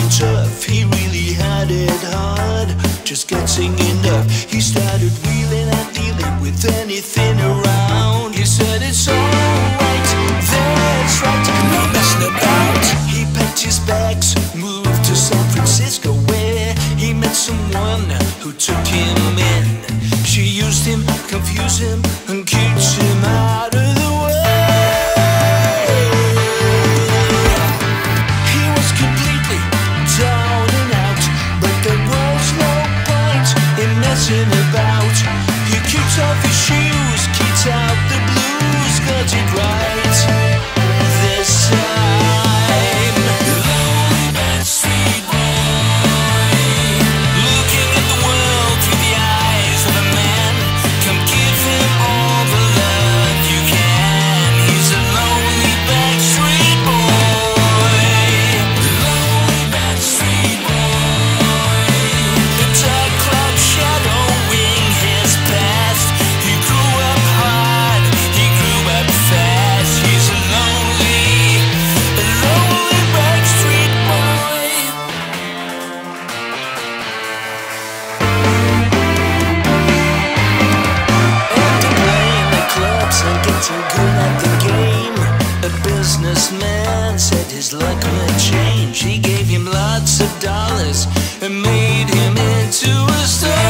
tough, he really had it hard, just getting enough. He started wheeling and dealing with anything around. He said it's alright, that's right, no messing about. He packed his bags, moved to San Francisco, where he met someone who took him in. She used him, confused him, and kicked him out of the way. He was completely down and out, but there was no point in messing about. He kicked off his shoes, kicked out the blues, got it right this time. The lonely Backstreet Boy, looking at the world through the eyes of a man. Come give him all the love you can. He's a lonely Backstreet Boy. The lonely Backstreet Boy. The dark cloud shadowing his past. He grew up hard, he grew up fast. He's a lonely Backstreet Boy. After playing the clubs and getting good at the game, a businessman said his luck would change. He gave him lots of dollars and made him into a star.